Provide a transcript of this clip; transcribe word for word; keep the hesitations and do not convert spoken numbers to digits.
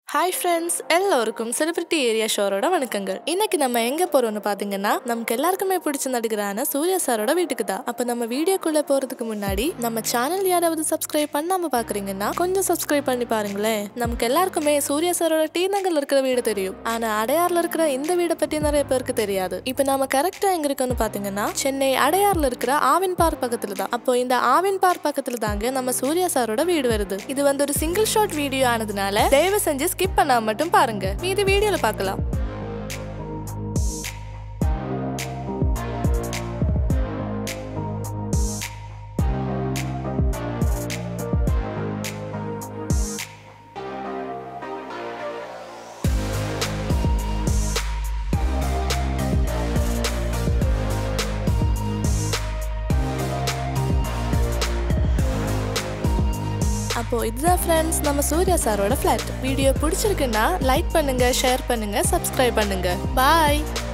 Hi friends, எல்லாருக்கும் celebrity area ஷோரோட வணக்கங்கள். இன்னைக்கு நம்ம எங்க போறோம்னு பாத்தீங்கன்னா நமக்கு எல்லாருக்குமே பிடிச்ச நடிகரான சூர்யா சாரோட வீட்டுக்கு தான். அப்ப நம்ம வீடியோக்குள்ள போறதுக்கு முன்னாடி நம்ம சேனல் யாராவது சப்ஸ்கிரைப் பண்ணாம பாக்குறீங்கன்னா கொஞ்சம் சப்ஸ்கிரைப் பண்ணி பாருங்களேன். நமக்கு எல்லாருக்குமே சூர்யா சாரோட டி நகர்ல இருக்கிற வீடு தெரியும். ஆனா அடையார்ல இருக்கிற இந்த வீடை பத்தி நிறைய பேருக்கு தெரியாது. இப்ப நாம கரெக்டா எங்க இருக்கோம்னு பாத்தீங்கன்னா சென்னை அடையார்ல இருக்கிற ஆவின் பார்க் பக்கத்துல தான். அப்போ இந்த ஆவின் பார்க் பக்கத்துல தாங்க நம்ம சூர்யா சாரோட வீடு வருது. இது வந்து ஒரு சிங்கிள் ஷாட் வீடியோ ஆனதுனால தயவு செஞ்சு ஸ்கிப் பண்ணாம மட்டும் பாருங்க. மீதி வீடியோல பார்க்கலாம். அப்போ இதுதான் ஃப்ரெண்ட்ஸ் நம்ம சூர்யா சாரோட ஃபிளாட். வீடியோ பிடிச்சிருக்குன்னா லைக் பண்ணுங்க, ஷேர் பண்ணுங்க, சப்ஸ்கிரைப் பண்ணுங்க. பாய்.